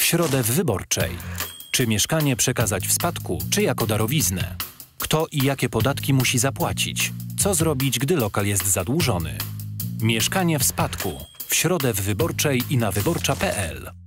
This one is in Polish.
w środę w Wyborczej. Czy mieszkanie przekazać w spadku, czy jako darowiznę? Kto i jakie podatki musi zapłacić? Co zrobić, gdy lokal jest zadłużony? Mieszkanie w spadku. W środę w Wyborczej i na wyborcza.pl.